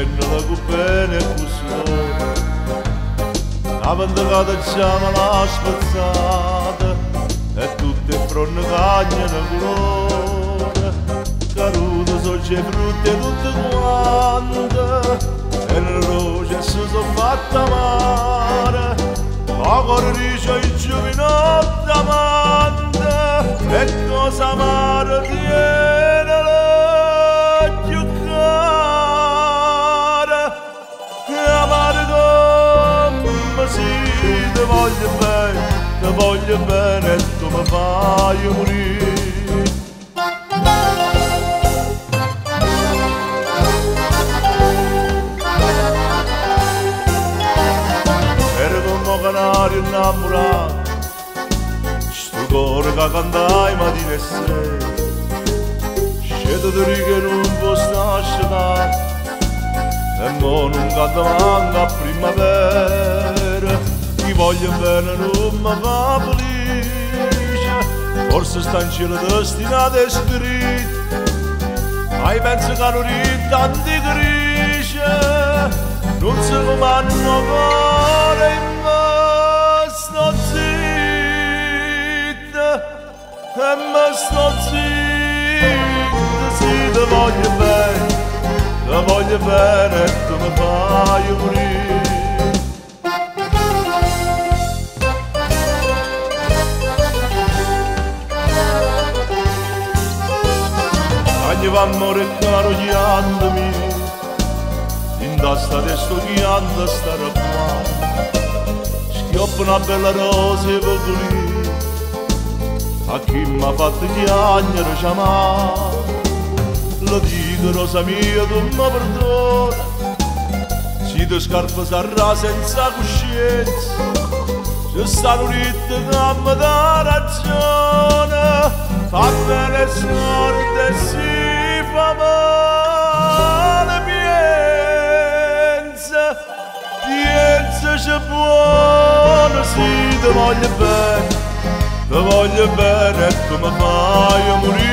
la bene cuscone, la vendicata già me l'ha spezzata e tutte fronte cagnano colore, caduto sogge frutte tutte quante e le rose si sono fatte amare, la cornice i giovinotti amante e cosa amare tiene l'occhio cara, amare come si ti voglio bene e tu mi fai morire. Canario innamorato, sto cuore che cantai mattina e sera, scedo di righe non può stare e mo non canta manca a primavera, chi voglio bene non mi fa felice, forse sta in cielo destinato e scritto, ma io penso che non ridi tanti grigie, non si comandano cuore in sto zitta e me sto zitta, sì ti voglio bene e tu mi fai morire. Ogni va a morire caro chiandomi, in testa di sto chianto stare qua, schioppo una bella rosa e lì, a chi m'ha fatto chiagnere chiamare, lo dico rosa mia tu mi perdona, se tu scarpa sarà senza coscienza, ci stanno ritte che mi dà ragione, fa bene sorte e si fa male piensa c'è buono, sì ti voglio bene e tu mi fai morire.